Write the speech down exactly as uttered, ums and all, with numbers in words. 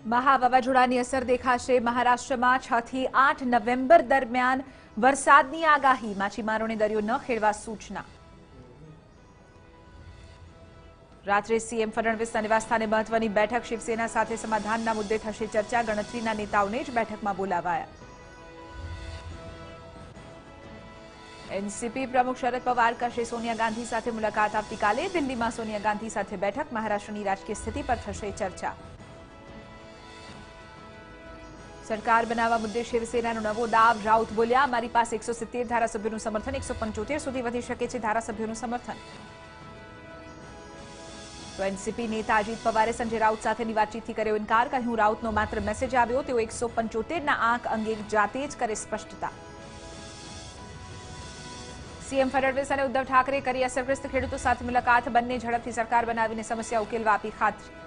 મહા વાવાઝોડાની અસર દેખાશે મહારાષ્ટ્રમાં છ થી આઠ નવેમ્બર દરમિયાન વરસાદની આગાહી માછીમારોને દરિયો ન ખેડવા સૂચના રાત્રે સીએમ ફડણવીસના નિવાસસ્થાને મહત્વની બેઠક શિવસેના સાથે સમાધાનના મુદ્દે થશે ચર્ચા ગણતરીના નેતાઓને જ બેઠકમાં બોલાવાયા એનસીપી પ્રમુખ શરદ પવાર કરશે સોનિયા ગાંધી સાથે મુલાકાત આવતીકાલે દિલ્હીમાં સોનિયા ગાંધી સાથે બેઠક મહારાષ્ટ્રની રાજકીય સ્થિતિ પર થશે ચર્ચા સરકાર બનાવવા મુદ્દે શિવસેનાનો નવો દાવ રાઉત બોલ્યા અમારી પાસે એકસો સિત્તેર ધારાસભ્યોનું સમર્થન એકસો પંચોતેર સુધી વધી શકે છે ધારાસભ્યોનું સમર્થન તો એનસીપી નેતા અજીત પવારે સંજય રાઉત સાથેની વાતચીતથી કર્યો ઇનકાર કહ્યું રાઉતનો માત્ર મેસેજ આવ્યો તેઓ એકસો પંચોતેરના આંક અંગે જાતે જ કરે સ્પષ્ટતા સીએમ ફડણવીસ અને ઉદ્ધવ ઠાકરે કરી અસરગ્રસ્ત ખેડૂતો સાથે મુલાકાત બંને ઝડપથી સરકાર બનાવીને સમસ્યા ઉકેલવા આપી ખાતરી